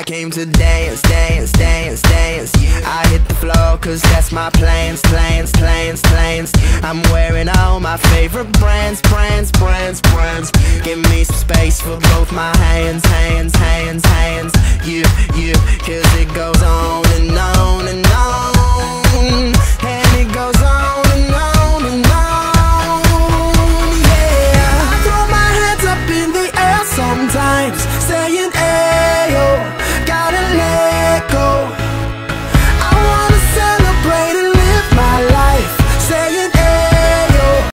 I came to dance, dance, dance, dance. I hit the floor cause that's my plans, plans, plans, plans. I'm wearing all my favorite brands, brands, brands, brands. Give me some space for both my hands, hands, hands, hands. You, cause it goes on